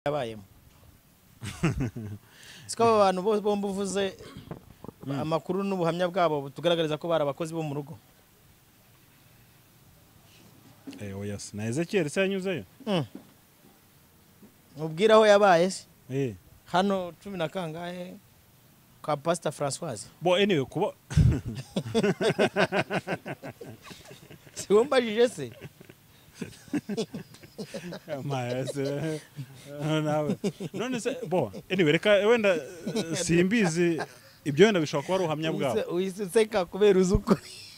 yabayemo siko abantu bose bomba uvuze amakuru n'ubuhamya bwabo tugaragariza ko bari abakozi bo mu rugo. Oya na Ezekiel se yanyuzeyo mubwira aho yabaye se hano 10 na kangahe kwa Pastor Françoise bo anyway kuba si wombajije se Maese nawe none se bo anyway reka wenda simbizi ibyo wenda bishobora kuba ari ubuhamya bwabo uyiseka kubera uzuko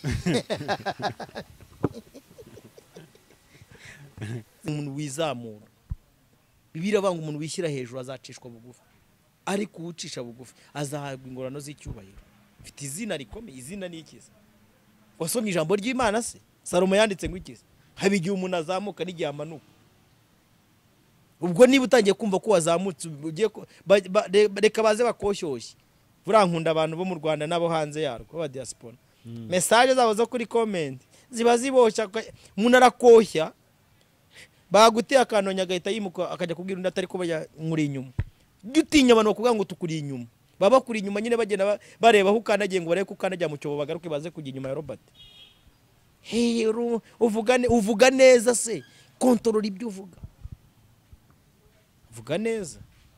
umuntu wizamura bibira banga umuntu wishyira hejuru azacishwa bugufi ariko uwucisha bugufi azahabwa ingorano z'icyubahiro. Mfite izina rikomeye, izina ni ikiza. Wasomye ijambo ry'Imana se? Salomo yanditse ngo ikiza. Haba igihe umuntu azamuka n'igihe amanuka. Ubwo niba utangiye kumva ko wazamutse ugiye reka baze bakoshyoshe. Burankunda abantu bo mu Rwanda nabo hanze yarwo ba diaspora. Message zabo zo kuri comment ziba ziboshya umuntu arakoshya baguteye akantonya gahita yimuka akajya kubwira undi atari ko muri inyuma. Gutinya abantu bakubwira ngo tukuri inyuma. Baba kuri inyuma nyine bagenda bareba aho ukanagiye ngo bareke ukanajya mu cyobo bagaruke baze kujya inyuma ya Robert. Hero uvuga neza se kontrol ibyo uvuga. Vuga neza.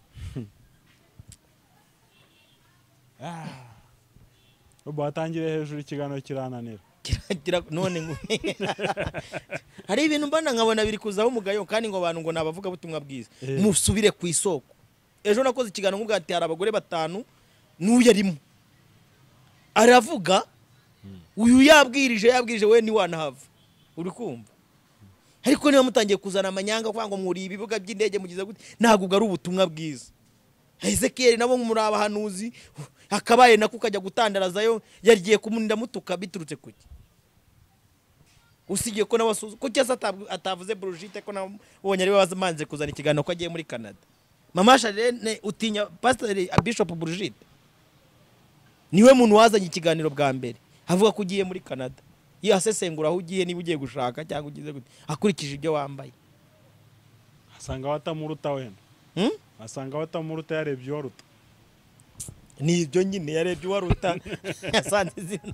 Ubu atangire hejuru ikiganiro kirananira. None hari ibintu mbana nkabona biri kuzaho umugayo kandi ngo abantu ngo nabavuga butumwa bwiza musubire ku isoko. Ejo nakoze ikiganiro nkubwa ati hari abagore 5 n'uyu arimo aravuga uyu yabwirije we ni wanahava uri kumva ariko niba mutangiye kuzana amanyanga kwa ngo muri ibibuga by'indege mugize gute ntabwo ari ubutumwa bwiza. Ezekiel nabo muri abahanuzi akabaye nako kajya gutandarazayo yagiye kumuninda mutuka biturutse kuki usigiye ko nabasuzu ko cyasa atavuze Brigitte ko nabonye ari bazamanze kuzana ikiganiro ko agiye muri Canada. Mama Charlene utinya Pastor Bishop Brigitte niwe muntu wazanye ikiganiro bwa mbere avuga ko ugiye muri Canada yasesengura aho ugiye niba ugiye gushaka cyangwa ugize gute akurikije ibyo wambaye asanga watamuruta wenda asanga watamuruta yarebye waruta ni ibyo nyine yarebye waruta yasanze izina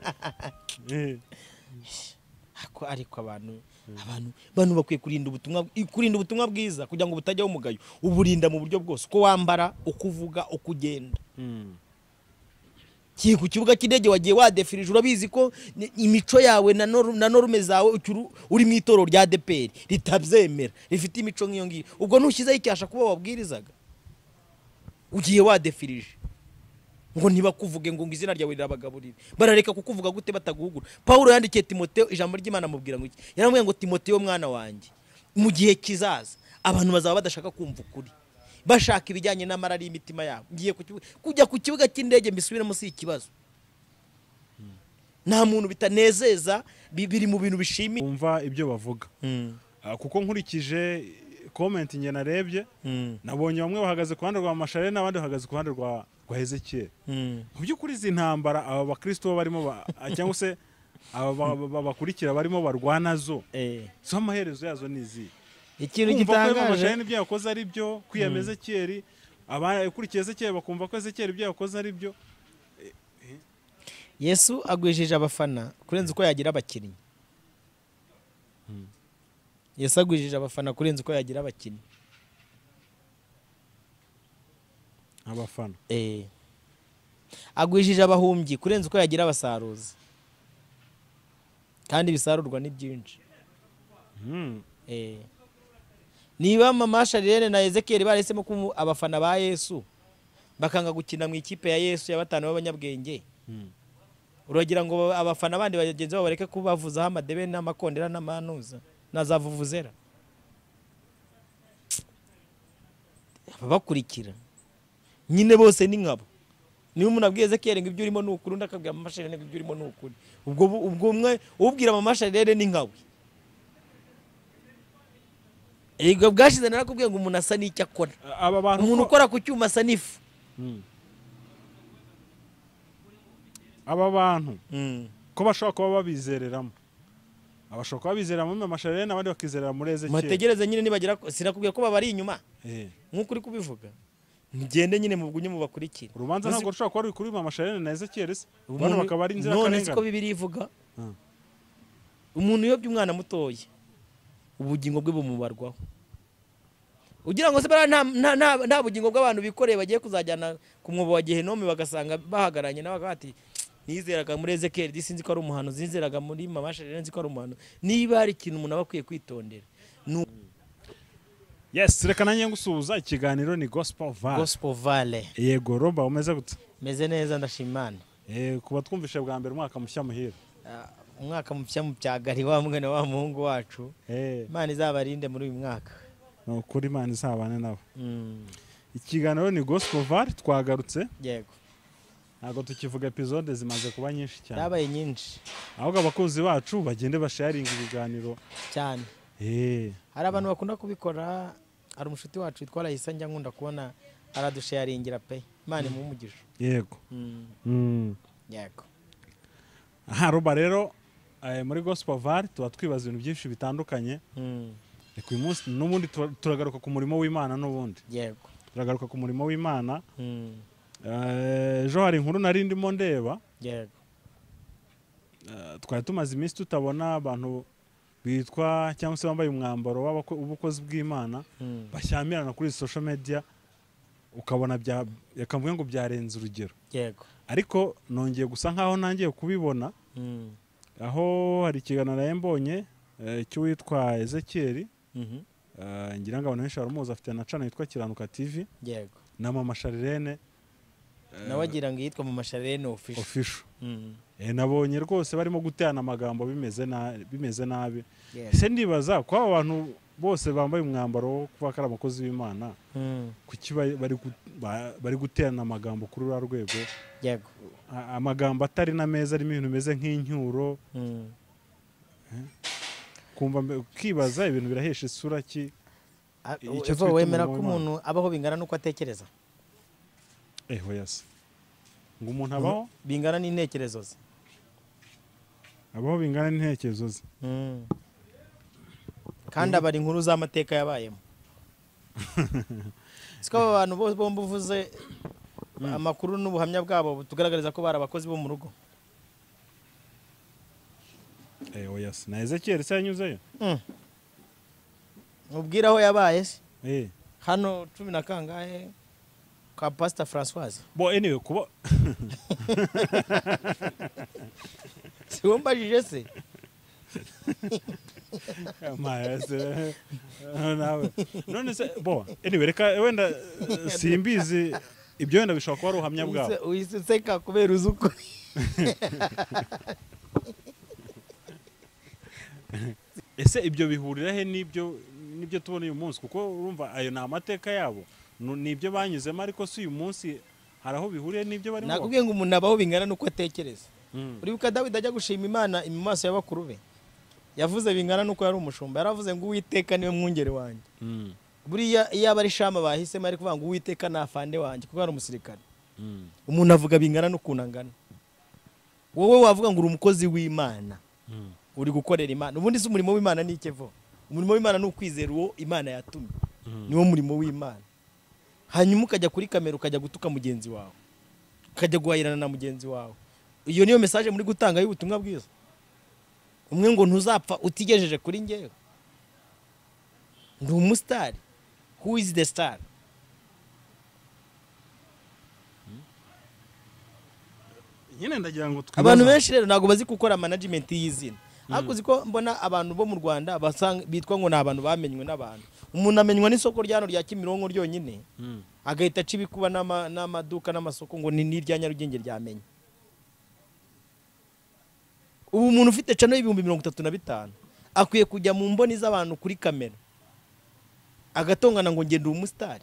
ariko abantu bakwiye kurinda ubutumwa bwiza kugira ngo butajyaho umugayo uburinda mu buryo bwose uko wambara uko uvuga uko ugenda. Kiye ku kibuga cy'indege wagiye wadefirije urabizi ko imico yawe na norme zawe uri mu itoro rya DPR ritabyemera rifite imico nk'iyo ngiyo ubwo ntushyizeho icyasha kuba wabwirizaga ugiye wadefirije ngo ntibakuvuge ngo izina ryawe rirabagaburira barareka kukuvuga gute bataguhugura. Paulo yandikiye Timotheo ijambo ry'Imana mubwira ngo iki yaramubwiye ngo Timotheo mwana wanjye mu gihe kizaza abantu bazaba badashaka kumva ukuri bashaka ibijyanye n'amarari y'imitima yabo ngiye kujya ku kibuga cy'indege mbisubiremo si ikibazo nta muntu bitanezeza biri mu bintu bishimi umva ibyo bavuga kuko nkurikije comment nge narebye nabonye bamwe bahagaze ku ruhande rwa Charlene n'abandi bahagaze ku ruhande rwa Ezekiel. Mu by'ukuri izi ntambara aba bakristo barimo cyangwa se aba bakurikira barimo barwanazo so amaherezo yazo nizi ikintu gitangaje Charlene ibyo yakoze ari byo kwiyameza Ezekiel abakurikiye Ezekiel bakumva ko Ezekiel ibyo yakoze ari byo. Yesu agwijije abafana kurenza uko yagira abakinnyi. Yesu agwijije abafana kurenza uko yagira abakinnyi. Abafana agwijije abahumbyi kurenza uko yagira abasaruzi kandi bisarurwa ni byinshi. Niba Mama Charlene na Ezekiel baresemo ko abafana ba Yesu bakanga gukina mu ikipe ya Yesu ya 5 b'abanyabwenge uragira ngo abafana bandi bagenzi babo bareke kubavuzaho amadebe n'amakondera n'amanuza nazavuvuzera bakurikira nyine bose ni nkabo. Niba umuntu abwiye Ezekiel ngo ibyo urimo n'ukuri ndakabwira Mama Charlene ngo ibyo urimo n'ukuri ubwo umwe ubwira Mama Charlene ni nkawe ego bwashize narakubwiye ngo umuntu asa n'icyo akora umuntu ukora ku cyuma asa n'ifu aba bantu ko bashaka kuba babizereramo abashobora kuba bizera muri Amasharene abandi bakizera muri Ezekiel. Mutegereze nyine nibagira sinakubwiye ko babari inyuma nk'uko uri kubivuga mugende nyine mubwunye mubakurikira urubanza ntabwo rushobora kuba ruri kuri Amasharene na Ezekiel se bano bakaba ari inzira karengane none siko Bibiliya ivuga umuntu yobye umwana mutoye ubugingo bwe bumubarwaho ugira ngo se nta bugingo bw'abantu bikoreye bagiye kuzajyana ku mwobo wa Gehenomi bagasanga bahagaranye n'abagati nizeraga muri Ezekiel sinzi ko ari umuhano zinzeraga muri Amasharene nzi ko ari umuhano niba hari ikintu umuntu aba akwiye kwitondera yes reka nanjye ngusuhuza ikiganiro ni Gospel Valley yego Roba umeze gute meze neza ndashimana kuba twumvishe bwa mbere umwaka mushya muhira umwaka mushya mu byagari wa mwana wa muhungu wacu Imana izabarinde muri uyu mwaka no kuri Imana izabane nabo ikiganiro ni Gospel Valley twagarutse yego ntabwo tukivuga episode zimaze kuba nyinshi cyane yabaye nyinshi ahubwo abakozi bacu bagende basharinga ibiganiro cyane hari abantu bakunda kubikora hari umushuti wacu witwa Rahisa njya nkunda kubona aradusharingira pe Imana imumugisha yego yego Roba rero muri Gospel Valley tuba twibaza ibintu byinshi bitandukanye reka uyu munsi n'ubundi turagaruka ku murimo w'Imana n'ubundi yego turagaruka ku murimo w'Imana ejo hari inkuru nari ndimo ndeba yego twari tumaze iminsi tutabona abantu bitwa cyangwa se bambaye umwambaro w'ubukozi bw'Imana bashyamirana kuri social media ukabona yakamvuga ngo byarenze urugero yego ariko nongeye gusa nkaho nangiye kubibona aho hari ikiganiro naye mbonye cy'uwitwa Ezekiel ngira ngo abantu benshi baramuzi afite na channel yitwa Kiranuka TV yego na Amasharene nawe agira ngo yitwa Amasharene official nabonye rwose barimo guterana amagambo bimeze nabi ese ndibaza ko abantu bose bambaye umwambaro wo kuba ari abakozi b'Imana kuki bari guterana amagambo kuri ura rwego yego amagambo atari na meza arimo ibintu bimeze nk'incyuro kumva ukibaza ibintu birahesha isura ki icyo wemera ko umuntu abaho bingana nuko atekereza yase ngo umuntu abaho bingana n'intekerezo ze abaho bingana n'intekerezo ze kandi abari inkuru z'amateka yabayemo siko abantu bose bombi uvuze amakuru n'ubuhamya bwabo tugaragariza ko bari abakozi bo mu rugo yase na Ezekiel se yanyuzeyo mubwira aho yabaye se hano 10 na kangahe kwa Pastor Françoise anyway kuba si wombajije se nawe none se anyway reka wenda simbizi ibyo wenda bishobora kuba ari ubuhamya bwabo uyiseka kubera uzuko ese ibyo bihurira he nibyo tubona uyu munsi kuko urumva ayo ni amateka yabo nibyo banyuzemo ariko si uyu munsi hari aho bihuriye n'ibyo barimo nakubwiye ngo umuntu abaho bingana nuko atekereza uribuka Dawidi ajya gushima Imana mu maso y'abakuru be yavuze bingana nuko yari umushumba yaravuze ngo Uwiteka niwe mwungere wanjye buriya iyo abari shama bahisemo ari kuvuga ngo Uwiteka nafande wanjye kuko ari umusirikare umuntu avuga bingana n'ukuntu angana wowe wavuga ngo uri umukozi w'Imana uri gukorera Imana ubundi se umurimo w'Imana ni ikevo umurimo w'Imana ni ukwizera uwo Imana yatumye niwo murimo w'Imana hanyuma ukajya kuri kamera ukajya gutuka mugenzi wawe ukajya guhayirana na mugenzi wawe iyo niyo message muri gutanga y'ubutumwa bwiza umwe ngo ntuzapfa utigejeje kuri ngewe ndi umustar who is the star nyine ndagira ngo abantu benshi rero ntago bazi gukora management y'izina hakuzi ko mbona abantu bo mu Rwanda bitwa ngo ni abantu bamenywe n'abantu umuntu amenywa n'isoko ryano rya Kimironko ryonyine agahita acibikuba n'amaduka n'amasoko ngo ni n'irya Nyarugenge ryamenye ubu umuntu ufite channel y'ibihumbi 35 akwiye kujya mu mboni z'abantu kuri kamera agatongana ngo ngende umustar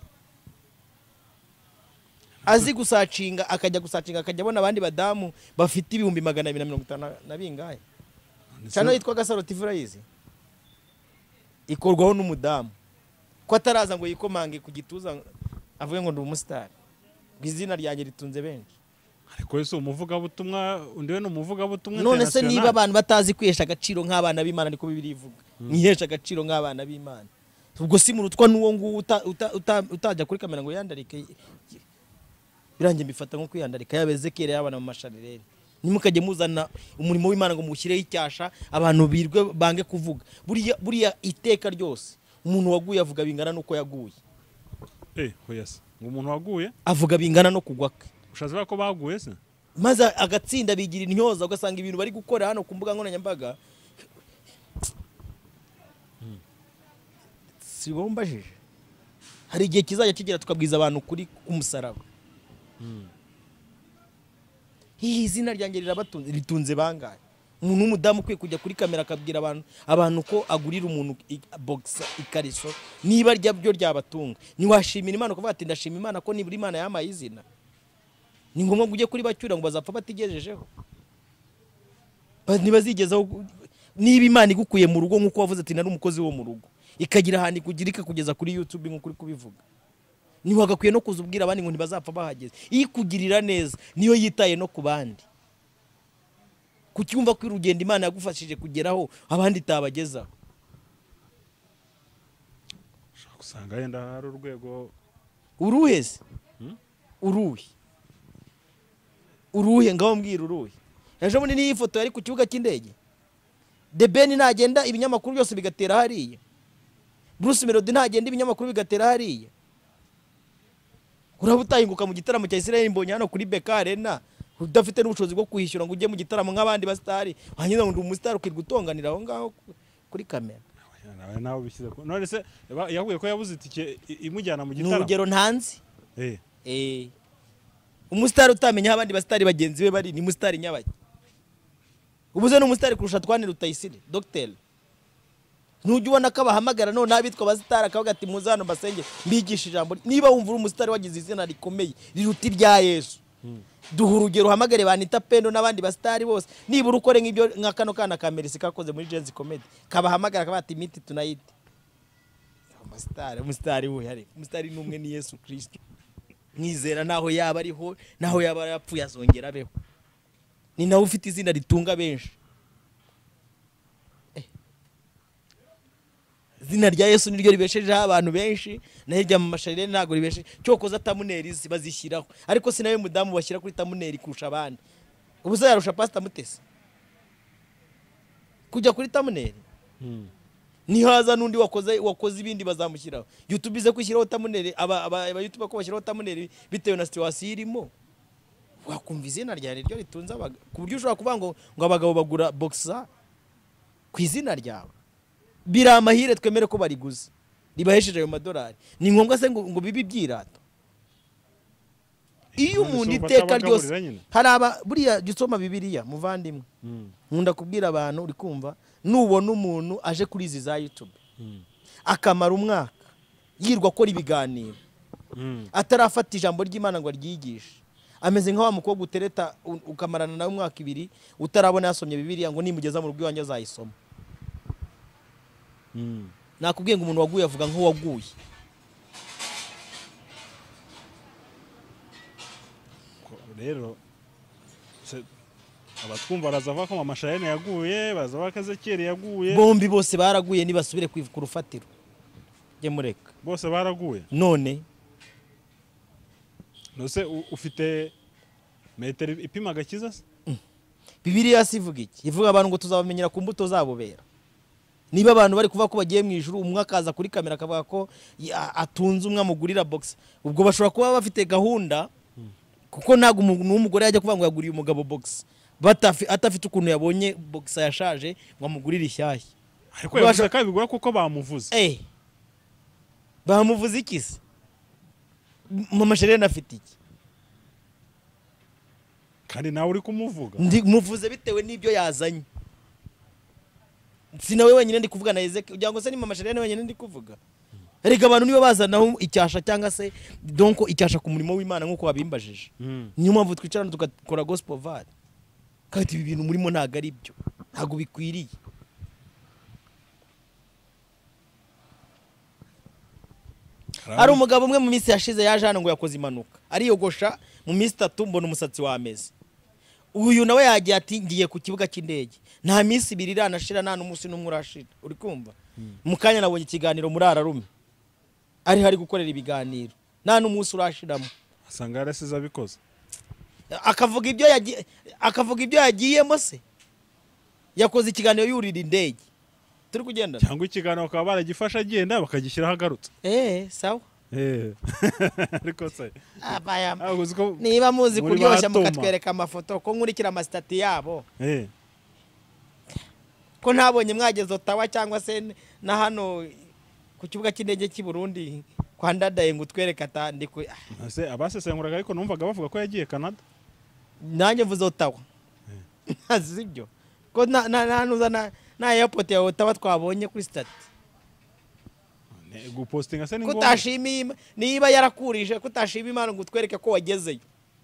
azi gusacinga akajya akabona abandi badamu bafite ibihumbi 250 na bingahe channel yitwa Gasaro TV urayizi ikorwaho n'umudamu ko ataraza ngo yikomange ku gituza avuge ngo ndi umustar bizina ryanjye ritunze benshi ariko ese umuvuga butumwa undi we no umuvuga butumwa none se niba abantu batazi kwihesha agaciro nk'abana b'Imana niko Bibiliya ivuga mwihesha agaciro nk'abana b'Imana ubwo si murutwa n'uwo nguwo utajya kuri kamera ngo yandarike birangiye mbifata nko kwiyandarika yaba Ezekiel yabana mu masharirere nimukajye muzana umurimo w'Imana ngo mushyireho icyasha abantu birwe bange kuvuga buriya iteka ryose umuntu waguye avuga bingana nuko yaguye hoyase ngo umuntu waguye avuga bingana no kugwaka ushaza ko baguye se maze agatsinda bigira intyoza ugasanga ibintu bari gukora hano ku mbuga nkoranyambaga si bombajije hari igihe kizajya kigera tukabwiza abantu kuri kumusaraba izina ryanjye ritunze bangahe umuntu w'umudamu ukwiye kujya kuri kamera akabwira abantu ko agurira umuntu boxa ikariso niba byo ryabatunga niwashimira Imana kuvuga ati ndashima Imana ko nibura Imana yamaye izina ni ngombwa ujye kuri bacyura ngo bazapfa batigejejeho nibazigezaho niba Imana igukuye mu rugo nk'uko wavuze ati nari umukozi wo mu rugo ikagira ahantu ikugirika kugeza kuri YouTube nk'uko uri kubivuga niwagakwiye no kuzubwira abandi ngo ntibazapfa bahageze ikugirira neza niyo yitaye no ku bandi kucyumva ko urugendo Imana yagufashije kugeraho abandi tabagezaho usanga yenda hari urwego uruheze uruhe ngaho mbwira uruhe ejo bundi niyi foto yari ku kibuga cy'indege The Ben ntagenda ibinyamakuru byose bigatera hariya Bruce Melody ntagenda ibinyamakuru bigatera hariya urabutahinguka mu gitaramo cya Israel mbonye hano kuri Beka Arena udafite n'ubushobozi bwo kuhishyura ngo ujye mu gitaramo nk'abandi basitari hanyuma ngo umusitari ukirgutonganira aho ngaho kuri kamera nawe bishyize none se yahuye ko yabuze itike imujyana mu gitaramo n'urugero ntanzi umusitari utamenya abandi basitari bagenzi be bari ni musitari nyabaki ubuze n'umusitari kurusha Twane Rutayisire Dr ntujye ubona ko abahamagara none abitwa basitari akavuga ati muzano basenge mbigisha ijambo niba wumva uri umusitari wagize izina rikomeye riruta irya Yesu duha urugero uhamagare banita Pendo n'abandi basitari bose nibura ukore nk'ibyo nka kano kana ka Mercy kakoze muri Jenzi Comedy kabahamagara kabati miti tunayite umusitari we hari umusitari n'umwe ni Yesu Kristo mwizera naho yaba ariho naho yaba yapfuye azongera abeho ni nawe ufite izina ritunga benshi izina rya Yesu niryo ribeshejeho abantu benshi nahirya mu masharirene ntago ribeshe cyokoza tamuneri bazishyiraho ariko sinawe mudamu bashyira kuri tamuneri kurusha abandi ubuze yarusha Pastor Mutesi kujya kuri tamuneri nihaza nundi wakoze ibindi bazamushyiraho YouTube ize kwishyiraho tamuneri aba YouTube ko bashyiraho tamuneri bitewe na situation irimo wakumva izina rya ryo ritunze ku buryo ushobora kuvuga ngo abagabo bagura boxer ku izina ryawe biramahire twemere ko bariguze ribahesheje ayo madolari ni ngombwa se ngo bibi byirato iyo umuntu iteka ryose haraba buriya gisoma Bibiliya muvandimwe nkunda kubwira abantu uri kumva nubona umuntu aje kuri izi za YouTube akamara umwaka yirwa akora ibiganiro atarafata ijambo ry'Imana ngo aryigishe ameze nka wa mukobwa utereta ukamarana nawe umwaka 2 utarabona yasomye Bibiliya ngo nimugeza mu rugo iwanjye azayisoma nakubwiye ngo umuntu waguye avuga nk'uwaguye rero abatwumva barazavuga ko amasharirene yaguye bazavuga ko Ezekiel yaguye bombi bose baraguye nibasubire ku rufatiro je mureka bose baraguye none ufite metero ipima agakiza se Bibiliya sivuga iki ivuga abantu ngo tuzabamenyera ku mbuto zabo bera niba abantu bari kuvuga ko bagiye mu ijuru umwe akaza kuri kamera akavuga ko atunze umwe amugurira box ubwo bashobora kuba bafite gahunda kuko ntago umuntu w'umugore yajya kuvuga ngo yaguriye umugabo box atafite ukuntu yabonye box yashaje ngo amugurire ishyashya ariko yavuze ko bigura kuko bamuvuze bamuvuze iki se mama Sherene afite iki kandi nawe uri kumuvuga muvuze bitewe n'ibyo yazanye sinawe wenyine ndi kuvuga na Ezekiel ugira ngo se ni mama Sherene wenyine ndi kuvuga erega abantu nibo bazanaho icyasha cyangwa se donc icyasha ku murimo w'Imana nkuko babimbajije niyo mpamvu twicarana tugakora gospel vale kandi ibi bintu murimo ntago ari byo ntago bikwiriye ari umugabo umwe mu minsi yashize yaje hano ngo yakoze impanuka ariyogosha mu minsi 3 mbona umusatsi wameze uyu nawe yagiye ati ngiye ku kibuga cy'indege nta minsi 2 iranashira nta n'umunsi n'umwe urashira uri kumva mu kanya nabonye ikiganiro muri ararume ari hari gukorera ibiganiro nta n'umunsi urashiramo asanga yarasize abikoze akavuga ibyo yagiyemo se yakoze ikiganiro yurira indege turi kugenda cyangwa ikiganiro bakaba baragifasha agenda bakagishyiraho agarutse sawa ariko se niba muzi kuryoshya mukatwereka amafoto ko nkurikira amasitati yabo ko ntabonye mwageze Ottawa cyangwa se na hano ku kibuga cy'indege cy'i Burundi kwa ndadaye ngo utwereka atandikwe ase abasesenguraga ariko numvaga bavuga ko yagiye Canada nanjye mvuze Ottawa sibyo ko na airport ya Ottawa twabonye kuri stati gupostinga se ni ngombwa kutashimiye niba yarakurije kutashima Imana ngo utwereke ko wagezeyo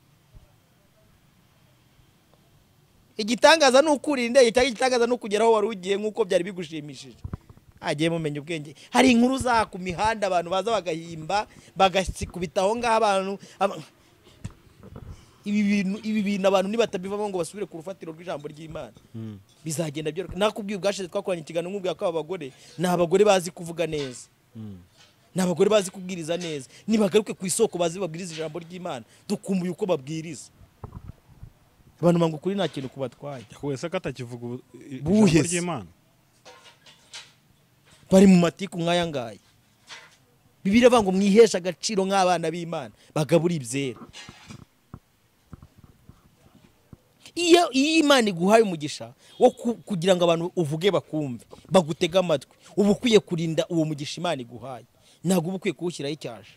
igitangaza n'ukurira indege cyangwa igitangaza n'ukugeraho wari ugiye nk'uko byari bigushimishije agiye mumenye ubwenge hari inkuru za ku mihanda abantu baza bagahimba bagasikubitaho ngaho abantu ibi bintu abantu nibatabivamo ngo basubire ku rufatiro rw'ijambo ry'Imana bizagenda byo nakubwiye ubwashize twakoranye ikiganiro nk'ubwa ko abagore n'abagore bazi kuvuga neza n'abagore bazi kubwiriza neza nibagaruke ku isoko bazi babwiriza ijambo ry'Imana dukumbuye uko babwiriza abantu mango kuri nta kintu kubatwaye yakwese katakivuga ijambo ry'Imana bari mu matiku nkaya ngaye Bibiliya bavuga ngo mwihesha agaciro nk'abana b'Imana bagabura ibyera iyo Imana iguhaye umugisha wo kugira ngo abantu uvuge bakumve bagutega amatwi ubu ukwiye kurinda uwo mugisha Imana iguhaye ntabwo ubu ukwiye kuwushyiraho icyasha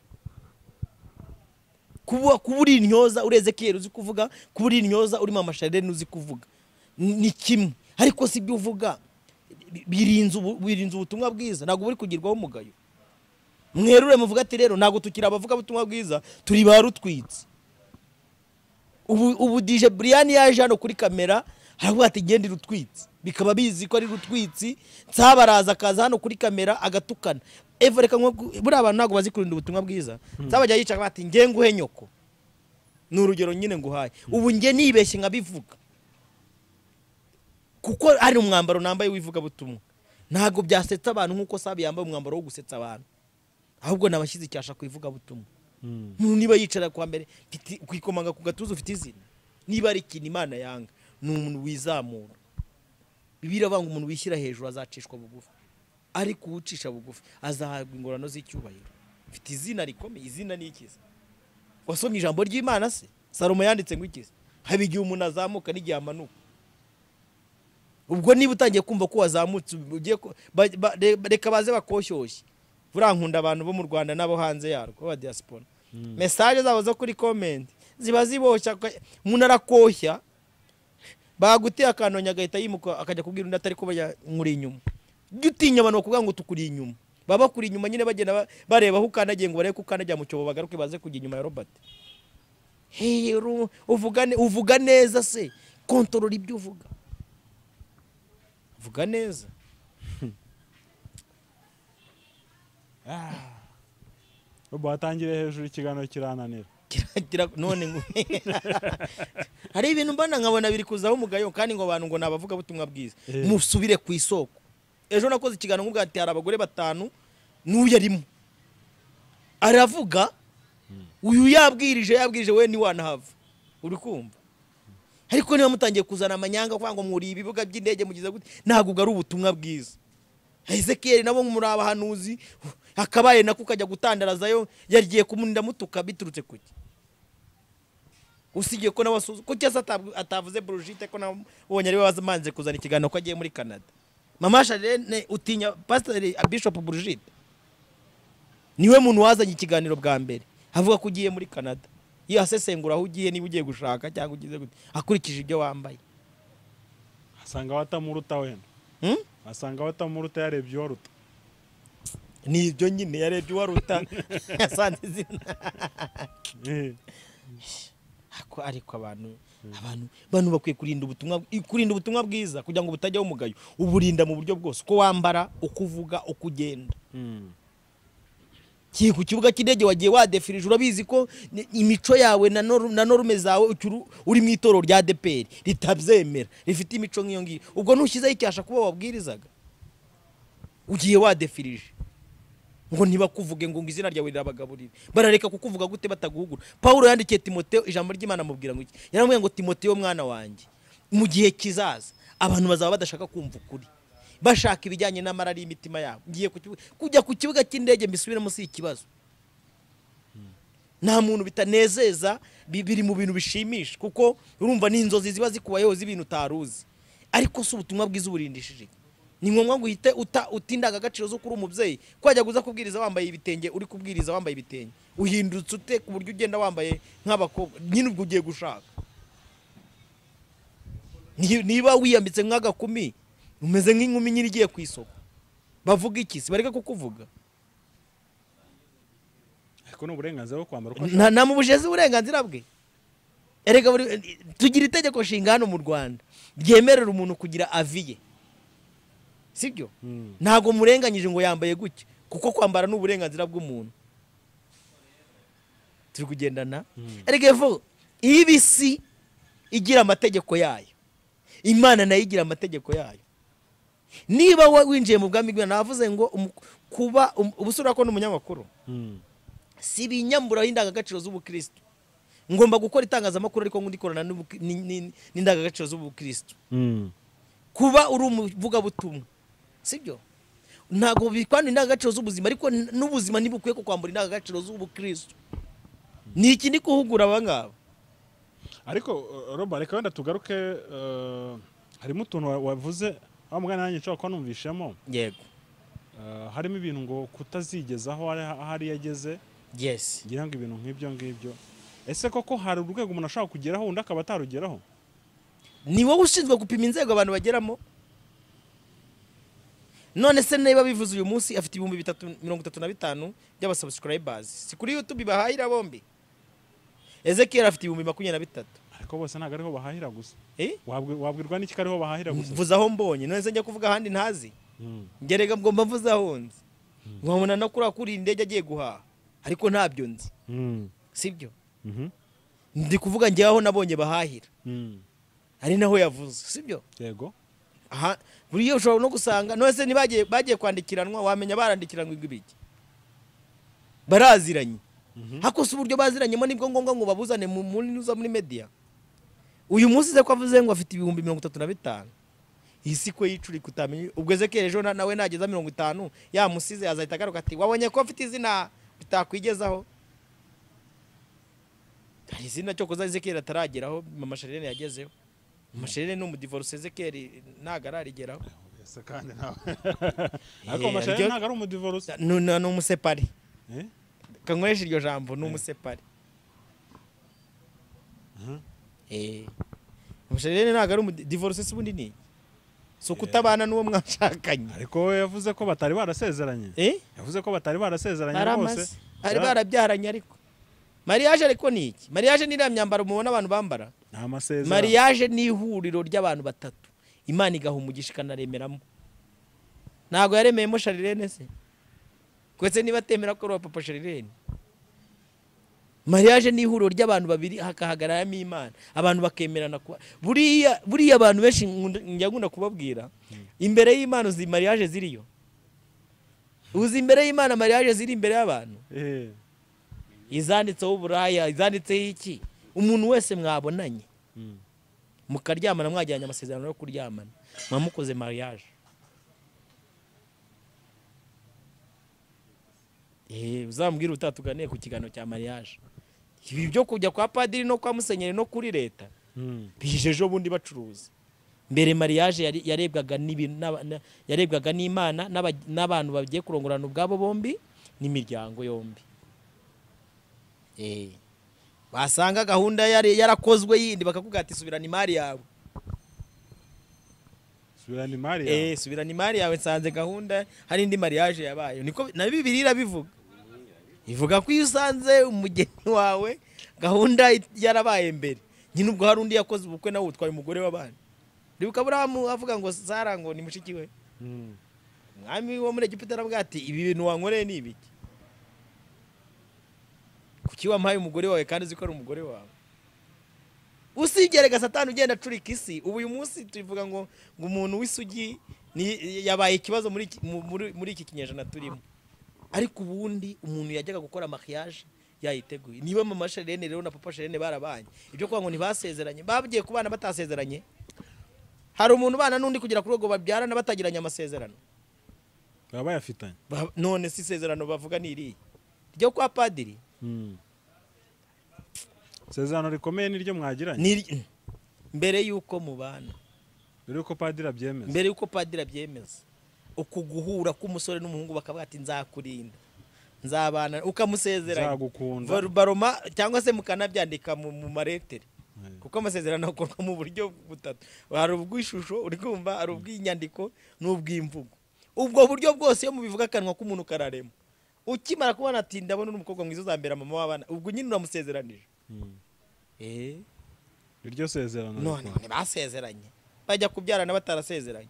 kubura intyoza uri Ezekiel uzi kuvuga kubura intyoza uri M.Charlene uzi kuvuga ni kimwe ariko si byo uvuga birinze ubutumwa bwiza ntabwo buri kugirwaho umugayo mwerure muvuga ati rero ntabwo tukira abavuga ubutumwa bwiza turi barutwitse ubu DJ Brian yaje hano kuri kamera haravuga ati genda rutwitse bikaba bizi ko ari rutwitsi nsabaraza akaza hano kuri kamera agatukana reka buri abantu ntabwo bazi kurinda ubutumwa bwiza nsabajya yica bati nge nguhe nyoko ni urugero nyine nguhaye ubu nge nibeshye nkabivuga kuko ari umwambaro nambaye wivuga butumwa ntago byasetsa abantu nkuko sabi yambaye umwambaro wo gusetsa abantu ahubwo nabashyize icyasha kwivuga butumwa niba yicara kwa mbere kwikomanga ku gatuza ufite izina niba ari ikintu Imana yanga ni umuntu wizamura Bibiliya bavuga ngo umuntu wishyira hejuru azacishwa bugufi ariko uwucisha bugufi azahabwa ingorano z'icyubahiro ufite izina rikomeye izina ni ikiza wasomye ijambo ry'Imana se Salomo yanditse ngo ikiza haba igihe umuntu azamuka n'igihe amanuka ubwo niba utangiye kumva ko wazamutse ugiye reka baze bakoshyoshe burankunda abantu bo mu Rwanda nabo hanze yarwo ba diaspora message zabo zo kuri comment ziba ziboshya umuntu arakoshya baguteye akantonya agahita yimuka akajya kubwira undi atari ko nkuri inyuma gutinya abantu kuvuga ngo tukuri inyuma baba kuri inyuma nyine bagenda bareba aho ukanagiye ngo barebe ko ukanajya mu cyobo bagaruke baze kujya inyuma ya Robert hero uvuga neza se control ibyo uvuga vuga neza batangire hejuru ikiganiro kirananira none hari ibintu mbona nkabona biri kuzaho umugayo kandi ngo abantu ngo nabavuga butumwa bwiza musubire ku isoko ejo nakoze ikiganiro nk'ubwa ati hari abagore 5 n'uyu arimo aravuga uyu yabwirije we ni wanahava uri kumva ariko niba mutangiye kuzana amanyanga kwa ngo muri ibibuga by'indege mugize gute ntabwo ari ubutumwa bwiza Ezekiel nabo muri abahanuzi akabaye nako kajya gutandarazayo yagiye kumuninda mutuka biturutse kuki usigiye ko nabasuzu ko cyasa atavuze Brigitte ko nabonye ari wazamanze kuzana ikiganiro ko agiye muri Canada M.Charlene utinya Pastor Bishop Brigitte niwe muntu wazanye ikiganiro bwa mbere avuga ko ugiye muri Canada iyo asesengura aho ugiye niba ugiye gushaka cyangwa ugize gute akurikije ibyo wambaye asanga watamuruta wenda asanga watamuruta yarebye waruta ni ibyo nyine yarebye waruta yasanze izina ariko abantu bakwiye kurinda ubutumwa bwiza kugira ngo butajyaho umugayo uburinda mu buryo bwose uko wambara uko uvuga uko ugenda kiye ku kibuga cy'indege wagiye wadefirije urabizi ko imico yawe na norme zawe uri mu itoro rya DPR ritabyemera rifite imico nk'iyo ngiyo ubwo ntushyizeho icyasha kuba wabwirizaga ugiye wadefirije ngo ntibakuvuge ngo izina ryawe rirabagaburira barareka kukuvuga gute bataguhugura Paulo yandikiye Timotheo ijambo ry'Imana mubwira ngo iki yaramubwiye ngo Timotheo mwana wanjye mu gihe kizaza abantu bazaba badashaka kumva ukuri bashaka ibijyanye n'amarari y'imitima yabo ngiye kujya ku kibuga cy'indege mbisubire munsi y'ikibazo nta muntu bitanezeza biri mu bintu bishimisha kuko urumva n'inzozi ziba zikubayeho z'ibintu utaruzi ariko si ubutumwa bwiza uburindishije ni ngombwa ngo uhite utindaga agaciro zo kuri umubyeyi kwajya guza kubwiriza wambaye ibitenge uri kubwiriza wambaye ibitenge uhindutse ute ku buryo ugenda wambaye nk'abakobwa nyine ubwo ugiye gushaka niba wiyambitse nk'agakumi umeze nk'inkumi nyiri igiye ku isoko bavuga iki si bareka kukuvuga ariko ni uburenganzira bwo kwambara uko nta mubujeze uburenganzira bwe erega tugira itegeko nshinga hano mu Rwanda ryemerera umuntu kugira aviye sibyo ntago murenganyije ngo yambaye gutya kuko kwambara ni uburenganzira bw'umuntu turi kugendana erega evo ibisi igira amategeko yayo Imana nayo igira amategeko yayo niba winjiye mu bwami bw'Imana navuze ngo kuba ubusura ko n'umunyamakuru si binyambura indangagaciro z'ubukristo ngomba gukora itangazamakuru ariko ngundikorana n'indangagaciro z'ubukristo kuba uri umuvuga butumwa sibyo ntago bikwanda indangagaciro z'ubuzima ariko n'ubuzima ntibukwiye ko kwambura indangagaciro z'ubukristo ni iki ni kuhugura abangaba ariko Roba reka wenda tugaruke harimo utuntu wavuze mugana nanjye nshobora kuba numvishemo yego harimo ibintu ngo kutazigezaho ahari yageze yes ngira ngo ibintu nk'ibyo ese koko hari urwego umuntu ashaka kugeraho undi akaba atarugeraho ni wowe ushinzwe gupima inzego abantu bageramo none se niba bivuze uyu munsi afite 335 by'abasubscribers si kuri YouTube bahahira bombi Ezekiel afite 23 ariko bose ntago ariho bahahira gusa wabwirwa n'iki kariho bahahira gusa mvuza aho mbonye none se njya kuvuga ahandi ntazi ngerega ngomba mvuza aho nzi nkabona no kuri indege agiye guhaha ariko ntabyo nzi sibyo ndi kuvuga njye aho nabonye bahahira ari naho yavuze sibyo yego aha buriyo ushobora no gusanga none se bagiye kwandikiranwa wamenya barandikiranwa ibiki baraziranye hakoze uburyo baziranyemo nibwo ngombwa ngo babuzane muri media uyu munsi ze ko avuze ngo afite 35,000 isi ko yicuri kutamenye ubwo Ezekiel ejo nawe nageza 50 yamusize azahita agaruka ati wabonye ko afite izina bitakwigezaho hari izina cyo koza Ezekiel atarageraho mama Charlene yagezeho mama Charlene no mu divorce Ezekiel nagararigeraho ese kandi nawe ariko mama Charlene nagara mu divorce no umusepari kankoresha iryo jambo ni umusepari Charlene ntago ari divorce se ubundi ni so kutabana n'uwo mwashakanye ariko we yavuze ko batari barasezeranye yavuze ko batari barasezeranye bose ari barabyaranye ariko mariage ariko ni iki mariage ni myambaro mubona abantu bambara nta masezerano mariage ni ihuriro ry'abantu batatu Imana igaha umugisha ikanaremeramo ntago yaremeyemo Charlene se kwese niba temera ko papa Charlene mariage ni ihuriro ry'abantu babiri hakahagararamo Imana abantu bakemerana buriya abantu benshi njya kubabwira imbere y'Imana uzi mariage ziriyo uzi imbere y'Imana mariage ziri imbere y'abantu izanditseho uburaya izanditseho iki umuntu wese mwabonanye mukaryamana mwajyanye amasezerano yo kuryamana mwamukoze mariage uzambwira utatuganiye ku kiganiro cya mariage ibi byo kujya kwa padiri no kwa musenyeri no kuri leta bijeje bundi bacuruza mbere mariage yarebwaga n'Imana n'abantu bagiye kurongorana ubwabo bombi n'imiryango yombi basanga gahunda yarakozwe yindi bakakubwira ati subirana imari yawe subirana imari yawe nsanze gahunda hari indi mariage yabaye niko na Bibiliya bivuga ivuga ko iyo usanze umugeni wawe gahunda yarabaye mbere nyine ubwo hari undi yakoze ubukwe nawe utwaye umugore w'abandi ndibuka Aburahamu avuga ngo Sara ngo ni mushiki we mwami wo muri Egiputa aravuga ati ibi bintu wankoreye ni ibiki kuki wampaye umugore wawe kandi uzi ko ari umugore wawe? Usigerega Satani ugenda acurika isi. Ubu uyu munsi tuvuga ngo umuntu w'isugi yabaye ikibazo muri iki kinyejana turimo. Ariko ubundi umuntu yajyaga gukora mariage yayiteguye. Niba mama Charlene rero na papa Charlene barabanye, ibyo kwa ngo ntibasezeranye, bagiye kubana batasezeranye. Hari umuntu bana n'undi kugira ku rwego babyarana batagiranye amasezerano, baba bayafitanye. None si isezerano bavuga ni iri ryo kwa padiri. Isezerano rikomeye niryo mwagiranye mbere yuko mubana, mbere yuko padiri abyemeza, mbere yuko padiri abyemeza. Uku guhura k'umusore n'umuhungu bakavuga ati nzakurinda, nzabana, ukamusezeranya, nzagukunda, baroma cyangwa se mukanabyandika mu maretere. Kuko amasezerano akorwa mu buryo butatu: hari ubw'ishusho, uri kumva, hari ubw'inyandiko n'ubw'imvugo. Ubwo buryo bwose iyo mubivuga akanwa k'umuntu kararema. Ukimara kubona ati ndabona n'umukobwa mwiza uzambera mama w'abana, ubwo nyine uramusezeranije. Iryo sezerano none basezeranye bajya kubyarana batarasezeranye.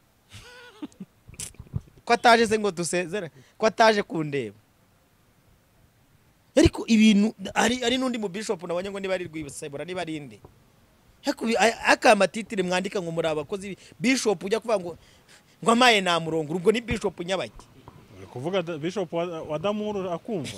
Ko ataje se ngo dusezerane, ko ataje kundeba. Ariko ibintu ari n'undi mu bishop nabonye ngo niba ari Rwibasebura niba ari inde, akamatitire mwandika ngo muri abakozi bishop ujya kuvuga ngo amaye na murongo, ubwo ni bishop nyabaki. Kuvuga bishop wa Damuru akumva.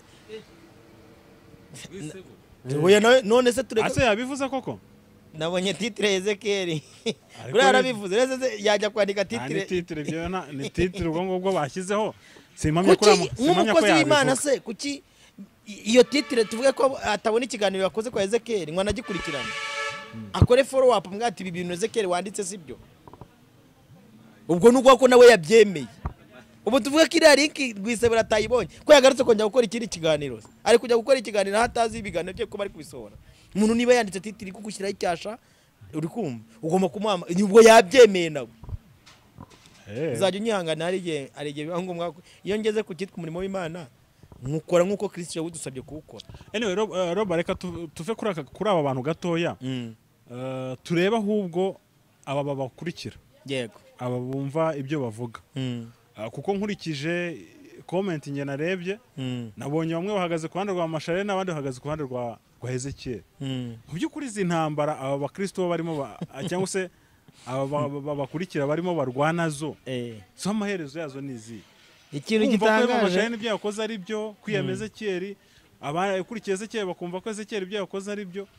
Oya none se tureka ase yabivuze koko. Nabonye titre Ezekiel. Buri arabivuze reze yajya kwandika titre. Ni titre byo ni titre ubwo ngubwo bashyizeho. Simpamye ko Imana se kuki iyo titre tuvuge ko atabona ikiganiro yakoze kwa Ezekiel ngo anagikurikirana. Akore follow up mwati ibi bintu Ezekiel wanditse sibyo. Ubwo nuko ko nawe yabyemeye. Ubu tuvuga ko iriya link Rwisebura atayibonye ko yagarutse kongera gukora ikindi kiganiro. Ari kujya gukora ikiganiro hatazi ibiganiro bye ko bari kubisohora. Umuntu niba yanditse titiri kugushyiraho icyasha, uri kumva ugomba kumwama, ubwo yabyemeye nawe. Uzajya unyihangana arigiye biba ngombwa iyo ngeze ku cyitwa umurimo w'Imana nkukora nkuko Kristo yawudusabye kuwukora. Anyway Roba reka tuve kuri aba bantu gatoya. Tureba ahubwo aba babakurikira. Yego. Aba bumva ibyo bavuga. Kuko nkurikije comment nge narebye, nabonye bamwe bahagaze ku ruhande rwa Masharene n'abandi bahagaze ku ruhande rwa Ezekiel. Mu by'ukuri izi ntambara aba bakristo barimo cyangwa se aba bakurikira barimo barwanazo, so amaherezo yazo nizi ikintu gitangaje. Masharene ibyo yakoze ari byo, kwiyameza Ezekiel, abakurikiye Ezekiel bakumva ko Ezekiel ibyo yakoze ari byo.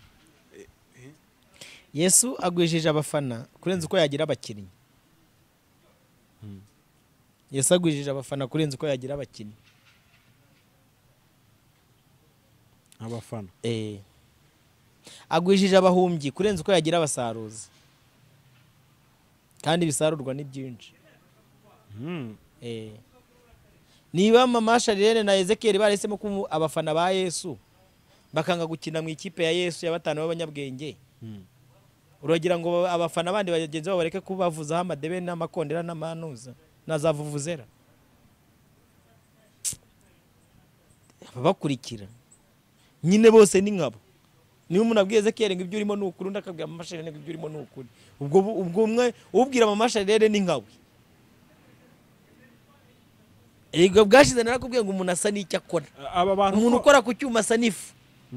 Yesu agwijije abafana kurenza uko yagira abakinnyi. Yesu agwijije abafana kurenza uko yagira abakinnyi. Abafana agwijije abahumbyi kurenza uko yagira abasaruzi, kandi bisarurwa ni byinshi. Niba mama Charlene na Ezekiel baresemo ko abafana ba Yesu bakanga gukina mu ikipe ya Yesu y'abatanu b'abanyabwenge, uragira ngo abafana bandi bagenzi babo bareke kubavuzaho amadebe n'amakondera n'amanuza nazavuvuzera? Ababakurikira nyine bose ni nkabo. Niba umuntu abwiye Ezekiel ngo ibyo urimo ni ukuri, undi akabwira mama Charlene ngo ibyo urimo ni ukuri, ubwo umwe ubwira mama Charlene ni nkawe. Ego bwashize narakubwiye ngo umuntu asa n'icyo akora. Umuntu ukora ku cyuma asa n'ifu.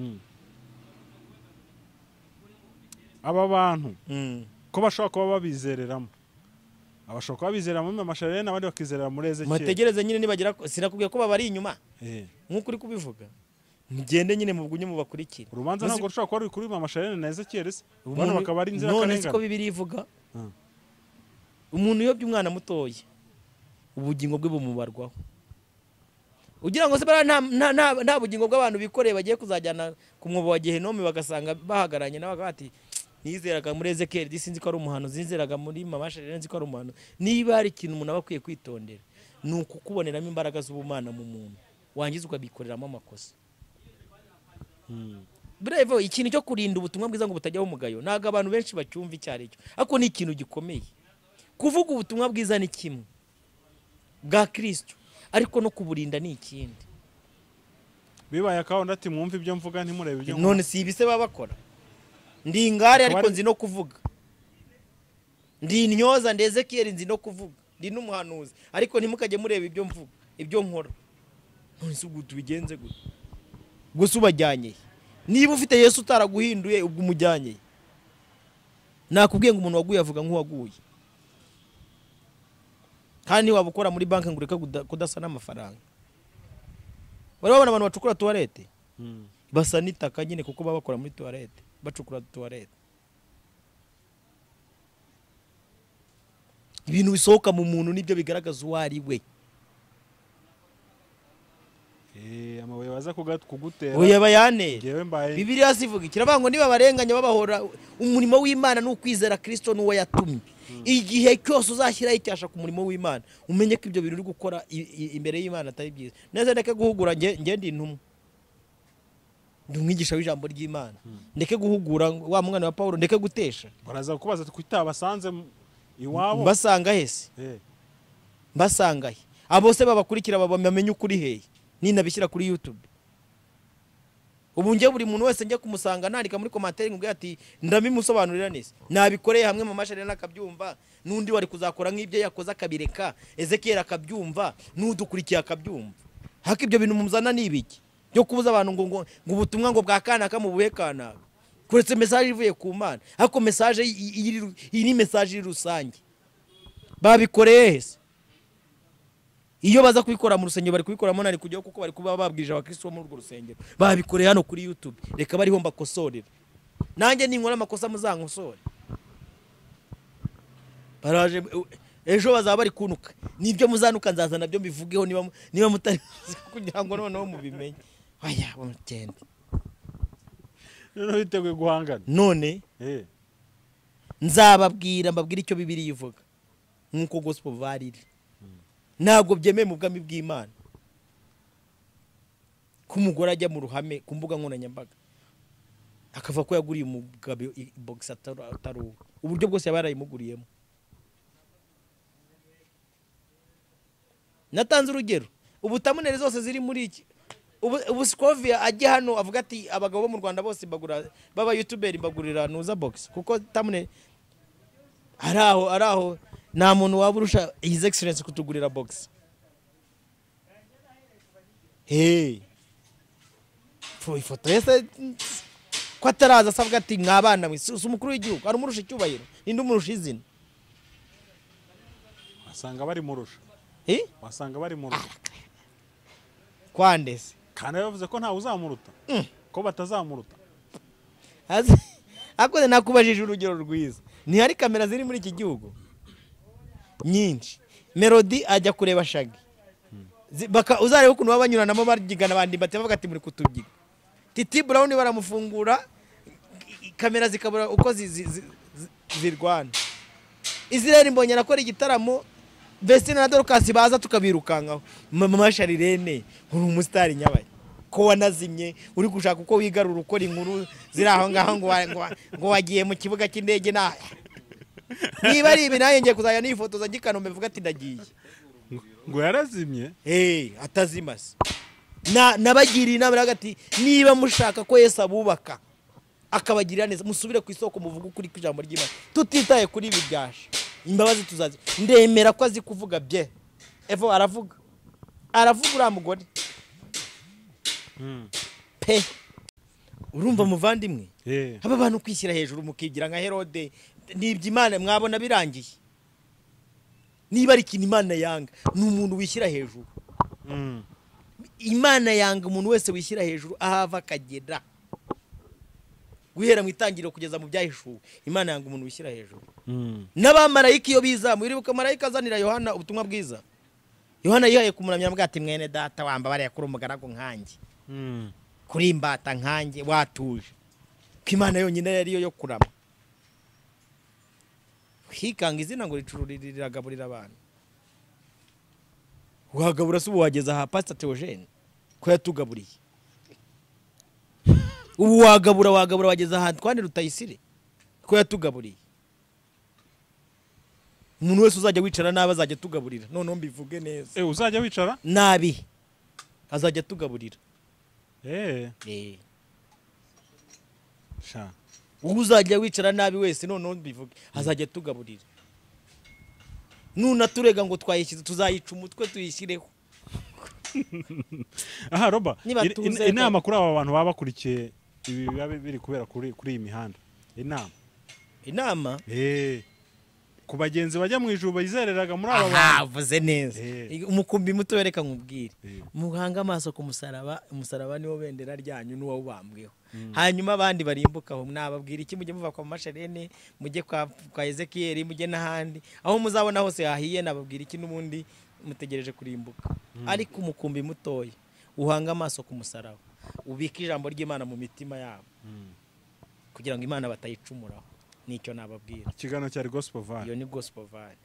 Aba bantu ko bashobora kuba babizereramo, abashobora kuba bizerera muri mama Charlene abandi bakizerera muri Ezekiel. Mutegereze nyine nibagira, sinakubwiye ko baba ari inyuma nk'uko uri kubivuga. Mugende nyine mubwunye mu bakurikira. Urubanza ntabwo rushobora kuba ruri kuri mama Charlene na Ezekiel se, abantu bakaba ari inzira karengane. None siko Bibiliya ivuga umuntu yobye umwana mutoya ubugingo bwe bumubarwaho. Ugira ngo se nta bugingo bw'abantu bikoreye bagiye kuzajyana ku mwobo wa Gehinomi bagasanga bahagaranye nawe bati nizeraga muri Ezekiel sinzi ko ari umuhano, zinzeraga muri mama Charlene nzi ko ari umuhano. Niba hari ikintu umuntu aba akwiye kwitondera ni ukukuboneramo imbaraga z'ubumana mu muntu, wangiza ukabikoreramo amakosa. Bravo, ikintu cyo kurinda ubutumwa bwiza ngo butajyaho umugayo ntago abantu benshi bacyumva icyari cyo, ariko ni ikintu gikomeye. Kuvuga ubutumwa bwiza ni kimwe bwa Kristo, ariko no kuburinda ni ikindi. Bibaye akawundi ati mwumva ibyo mvuga ntimurebe ibyo none si ibise babakora. Ndi ingare ariko nzi no kuvuga, ndi intyoza ndi Ezekiel nzi no kuvuga, ndi n'umuhanuzi ariko ntimukajye mureba ibyo mvuga ibyo nkora. None se ubwo tubigenze gute? gusa ubajyanye niba ufite Yesu utaraguhinduye ubwo umujyanye nakubwiye ngo umuntu waguye avuga nk'uwaguye kandi waba ukora muri banki ngo ureka kudasa n'amafaranga barabona abantu bacukura toilette basa n'itaka nyine kuko baba bakora muri toilette bacukura toilette ibintu bisohoka mu muntu nibyo bigaragaza uwo ari we amabuye baza kugutera oya bayane ngewe mbaye Bibiliya zivuga kirabango niba barenganya babahora umurimo w'Imana n'ukwizera Kristo n'uwo yatumye igihe cyose uzashyiraho icyasha ku murimo w'Imana umenye ko ibyo bintu uri gukora imbere y'Imana atari byiza neza ndeke guhugura ngende intumwa ndumwigisha w'ijambo ry'Imana ndeke guhugura wa mwana wa Paulo ndeke gutesha baraza kubaza kwitabasanze iwabo basanga hese basanga he abo se babakurikira babamenye ukuri hehe ninabishyira kuri YouTube ubu ngiye buri muntu wese njye kumusanga nandika muri commentaire ngubwe ati ndamimusobanurira neza nabikoreye hamwe mu masharene akabyumva nundi wari kuzakora nk'ibyo yakoze akabireka Ezekiel akabyumva n'udukurikiye akabyumva haka ibyo bintu mumuzana nibiki byo kubuza abantu ngo ubutumwa ngo bwakanaka mu buhekana kuretse message ivuye ku Mana hako message iri message rusange babikoreye hese iyo baza kubikora mu rusengero bari kubikoramo nari kujyaho kuko bari kuba babwije abakristo muri urwo rusengero babikoreye hano kuri YouTube reka bariho mbakosorera nanjye ninkora amakosa muzankosore baraje ejo bazaba bari kunuka nibyo muzanuka nzaza nabyo mbivugeho niba mutari kugira ngo noneho mubimenye aya mugende none biteguye guhangana none nzababwira mbabwira icyo Bibiliya ivuga nkuko gospel variri ntabwo byemeye mu bwami bw'Imana ko umugore ajya mu ruhame ku mbuga nkoranyambaga akava ko yaguriye umugabo box atari uburyo bwose yabarayimuguriyemo natanze urugero ubutamunere zose ziri muri iki ubu Scovia ajye hano avuga ati abagabo bo mu Rwanda bose bagura baba YouTuber bagurira nuza box kuko tamune araho nta muntu waburusha his excellence kutugurira box ifoto yese ko ataraza asabwa ati mwabana mwe umukuru w'igihugu ari umurusha icyubahiro indi umurusha izina wasanga bari murusha wasanga bari murusha kwandese kandi yavuze ko ntawe uzamuruta ko batazamuruta akoze nakubajije urugero rwiza ntihari kamera ziri muri iki gihugu nyinshi Melody ajya kureba Shagi uzareba ukuntu babanyuranamo barigana bandi bavuga ati muri kutubyiga Titi Brown baramufungura kamera zikabura uko zirwana Israel mbonye nakora igitaramo Vestine na Dorcas baza tukabirukangaho mama Sharirene uri umustar nyabaye ko wanazimye uri gushaka uko wigarura ukora inkuru ziri aho ngaho ngo wagiye mu kibuga cy'indege na niba ari ibi naye ngiye kuzajya nifotoza ngikanombe vuga ati ndagiye ngo yarazimye atazimase nabagiriye inama hagati niba mushaka ko Yesu abubaka akabagirira neza musubire ku isoko muvuga ukuri kw'ijambo ry'Imana tutitaye kuri ibi byashe imbabazi tuzazi ndemera ko azi kuvuga bye evo aravuga uriya mugore pe urumva muvandimwe aba bantu kwishyira hejuru mukigira nka Herode nibyo Imana mwabona birangiye niba ari ikintu Imana yanga ni umuntu wishyira hejuru Imana yanga umuntu wese wishyira hejuru ahava akagera guhera mu itangiriro kugeza mu byahishuwe Imana yanga umuntu wishyira hejuru n'abamarayika iyo bizamuye uribuka marayika azanira Yohana ubutumwa bwiza Yohana yihaye kumuramya avuga ati mwene data wambabare yakuri umugaragu nkanjye kuri imbata nkanjye watuje ko Imana yonyine yari yo kurama hikanga izina ngo riragaburira abantu wagabura se ubu wageza aha Pastor Theogene ko yatugaburiye ubu wagabura wageza aha Twane Rutayisire ko yatugaburiye umuntu wese uzajya wicara nabi azajya tugaburira noneho mbivuge neza uzajya wicara nabi azajya tugaburira sha uzajya wicara nabi wese noneho mbivuge azajya tugaburira nuna turega ngo twayishyize tuzayica umutwe tuyishyireho aha Roba Nibatuze inama kuri aba bantu baba bakurikiye ibi biba biri kubera kuri iyi mihanda inama ku bagenzi bajya mu ijuru bizereraga muri aba bantu vuze neza umukumbi muto wereka nkubwire muhanga amaso ku umusaraba niwo bendera ryanyu n'uwo ubambweho hanyuma abandi barimbuka aho nababwira iki mujye muva kwa M.Charlene mujye kwa Ezekiel mujye n'ahandi aho muzabona hose hahiye nababwira iki n'ubundi mutegereje kurimbuka ariko umukumbi mutoya uhanga amaso ku musaraba ubika ijambo ry'Imana mu mitima yabo kugira ngo Imana batayicumuraho nicyo nababwira ikiganiro cyari gospel vibe iyo ni gospel vibe